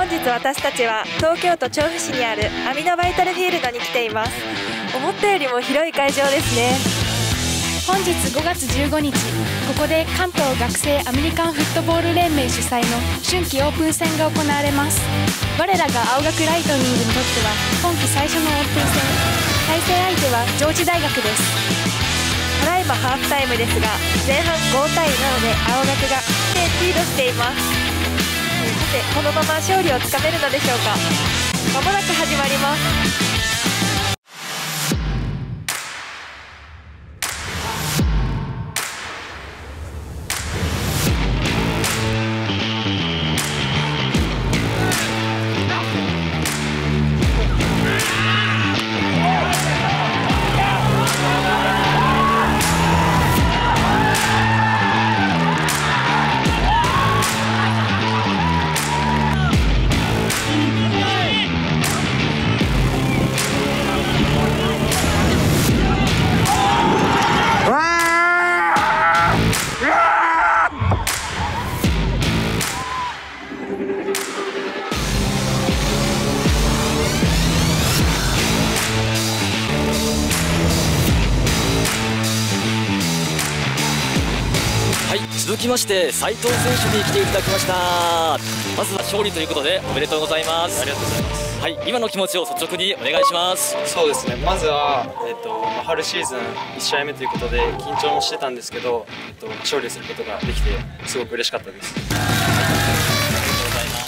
本日私たちは東京都調布市にあるアミノバイタルフィールドに来ています。思ったよりも広い会場ですね。 本日5月15日、ここで関東学生アメリカンフットボール連盟主催の春季オープン戦が行われます。我らが青学ライトニングにとっては今季最初のオープン戦。対戦相手は上智大学です。 ただいまハーフタイムですが、前半5対7で青学が1点リードしています。さて、このまま勝利をつかめるのでしょうか。まもなく始まります。 はい、続きまして斉藤選手に来ていただきました。まずは勝利ということでおめでとうございます。 ありがとうございます。 はい、今の気持ちを率直にお願いします。 そうですね、まずは、春シーズン1試合目ということで緊張もしてたんですけど、勝利することができてすごく嬉しかったです。 ありがとうございます。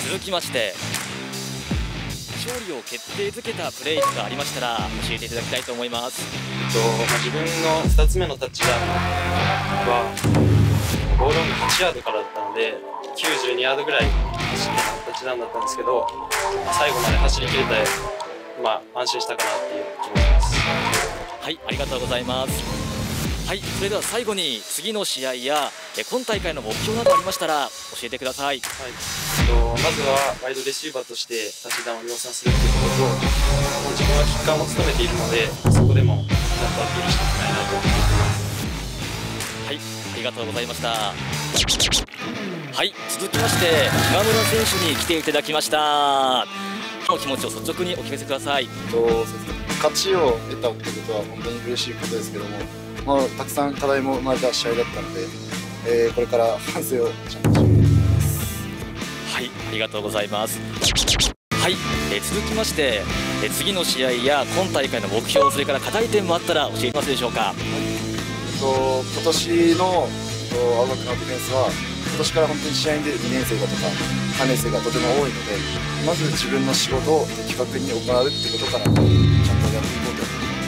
続きまして勝利を決定づけたプレーがありましたら教えていただきたいと思います。 自分の2つ目のタッチダウンはゴールラインが8ヤードからだったので92ヤードぐらい走ってタッチダウンだったんですけど、最後まで走り切れて、安心したかなっていう気持ちです。 はい、ありがとうございます。はい、それでは最後に次の試合や今大会の目標などありましたら教えてください。 はい、まずはワイドレシーバーとしてタッチダウンを量産するということと、自分はキッカーも務めているのでそこでもちゃんとアピールしていきたいなと思っています。 はい、ありがとうございました。はい、続きまして島村選手に来ていただきました。お気持ちを率直にお聞かせください。 勝ちを得たってことは本当に嬉しいことですけども、たくさん課題も生まれた試合だったので、これから反省をちゃんとしています。 はい、ありがとうございます。はい、続きまして、次の試合や今大会の目標、それから課題点もあったら教えてますでしょうか。 今年の青学のディフェンスは今年から本当に試合に出る2年生だとか3年生がとても多いので、まず自分の仕事を的確に行うってことからちゃんとやっていこうと思います。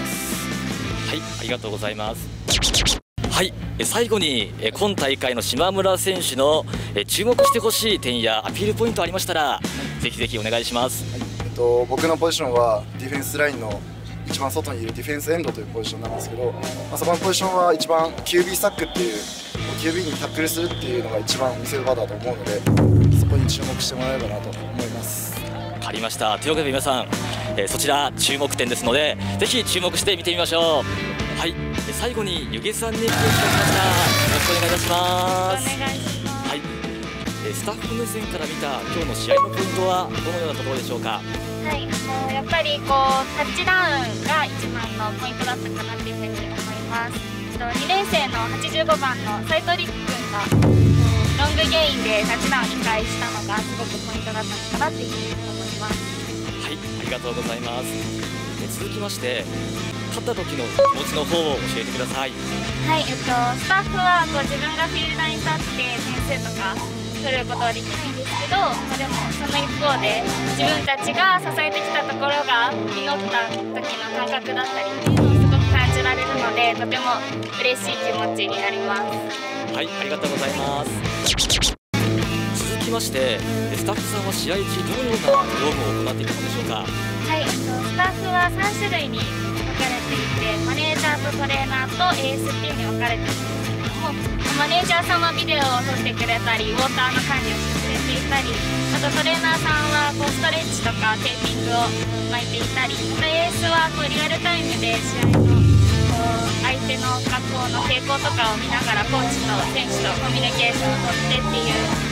はい、ありがとうございます。はい、最後に今大会の島村選手の注目してほしい点やアピールポイントありましたらぜひぜひお願いします。 はい、僕のポジションはディフェンスラインの一番外にいるディフェンスエンドというポジションなんですけど、そこのポジションは一番 QB サックっていう QB にタックルするっていうのが一番見せ場だと思うので、そこに注目してもらえればなと思います。 わかりました。というわけで皆さん、そちら注目点ですのでぜひ注目して見てみましょう。はい、最後にゆげさんに来ていただきました。よろしくお願いいたします。 お願いします。 はい、スタッフ目線から見た今日の試合のポイントはどのようなところでしょうか。 はい、やっぱりタッチダウンが一番のポイントだったかなというふうに思います。2年生の85番の斉藤陸君がロングゲインでタッチダウン2回したのがすごくポイントだったのかなというふうに思います。 はい、ありがとうございます。続きまして勝った時の気持ちの方を教えてください。 はい、スタッフは自分がフィールドに立って点数とか取ることはできないんですけど、でもその一方で自分たちが支えてきたところが実った時の感覚だったりっていうのをすごく感じられるので、とても嬉しい気持ちになります。 はい、ありがとうございます。続きましてスタッフさんは試合中どのような業務を行っているのでしょうか。 はい、スタッフは3種類に分かれていて、マネージャーとトレーナーと AS っていうに分かれているんですけども、マネージャーさんはビデオを撮ってくれたりウォーターの管理をしてくれていたり、あとトレーナーさんはストレッチとかテーピングを巻いていたり、AS はリアルタイムで試合の相手の格好の傾向とかを見ながらコーチと選手とコミュニケーションをとってっていう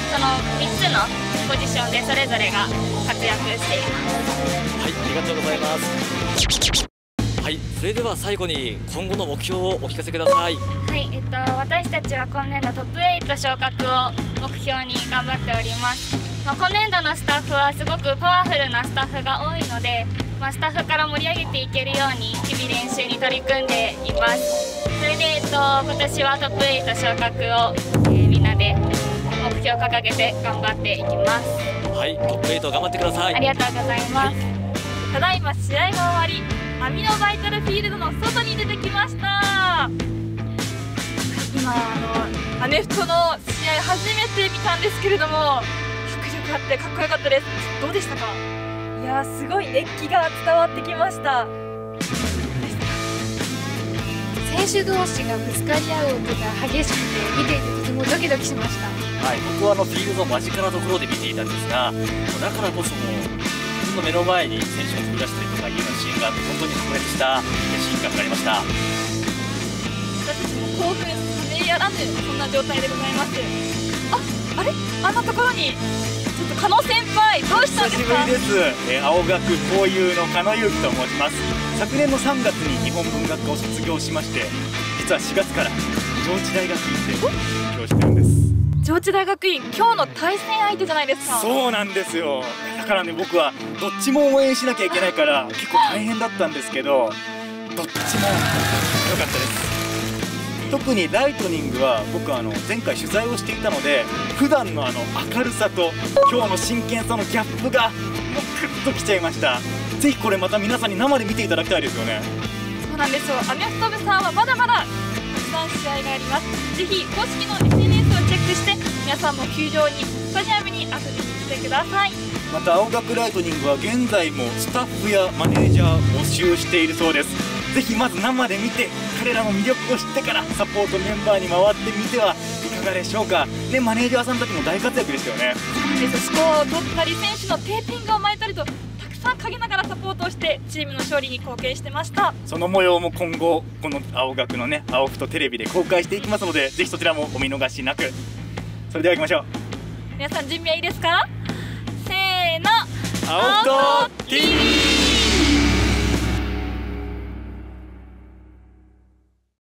その3つのポジションでそれぞれが活躍しています。 はい、ありがとうございます。はい、それでは最後に今後の目標をお聞かせください。 はい、私たちは今年度トップ8昇格を目標に頑張っております。今年度のスタッフはすごくパワフルなスタッフが多いので、スタッフから盛り上げていけるように日々練習に取り組んでいます。それで、今年はトップ8昇格を、みんなで目標を掲げて頑張っていきます。 はい、トップ8頑張ってください。 ありがとうございます。 ただいま試合が終わり、アミノバイタルフィールドの外に出てきました。今アメフトの試合初めて見たんですけれども、迫力あってかっこよかったです。どうでしたか？いやー、すごい熱気が伝わってきました。 選手同士がぶつかり合う音が激しくて見ていてとてもドキドキしました。 はい、僕はフィールド間近なところで見ていたんですが、だからこそ自分の目の前に選手が飛び出したりとかいうようなシーンが本当に白熱したシーンが見られました。 私たちも興奮冷めやらぬそんな状態でございます。あれ、あんなところにちょっと加納先輩、どうしたんですか？ 久しぶりです。青学交友の加納祐希と申します。昨年の3月に日本文学科を卒業しまして、実は4月から上智大学院で勉強してるんです。 上智大学院、今日の対戦相手じゃないですか。 そうなんですよ。だからね、僕はどっちも応援しなきゃいけないから結構大変だったんですけど、どっちも良かったです。特にライトニングは僕前回取材をしていたので、普段の明るさと今日の真剣さのギャップがもうグッときちゃいました。ぜひこれまた皆さんに生で見ていただきたいですよね。 そうなんですよ。アメフト部さんはまだまだたくさん試合があります。ぜひ公式の SNS をチェックして皆さんも球場にスタジアムに遊びに来てください。 また青学ライトニングは現在もスタッフやマネージャーを募集しているそうです。ぜひまず生で見て彼らの魅力を知ってからサポートメンバーに回ってみてはいかがでしょうか。でマネージャーさんたちも大活躍ですよね。 そうなんです。スコアを取ったり選手のテーピングを巻いたりとたくさん陰ながらサポートをしてチームの勝利に貢献してました。 その模様も今後この青学のね青ふとテレビで公開していきますので、ぜひそちらもお見逃しなく。それでは行きましょう。 皆さん準備はいいですか？せーの、 青ふと TV。